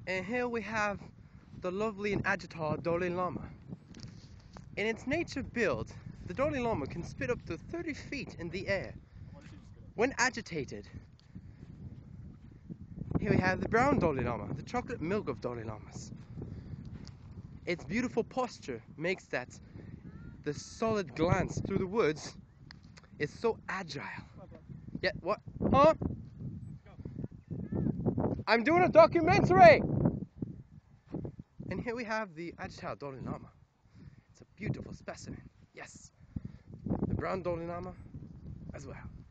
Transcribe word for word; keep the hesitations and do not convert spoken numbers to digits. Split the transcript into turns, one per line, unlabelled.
And here we have the lovely and agile doin llama. In its nature build, the doin llama can spit up to thirty feet in the air when agitated. Here we have the brown doin llama, the chocolate milk of doin llamas. Its beautiful posture makes that the solid glance through the woods is so agile. Yeah, what? Huh? I'm doing a documentary! And here we have the agile doin llama. It's a beautiful specimen. Yes. The brown doin llama as well.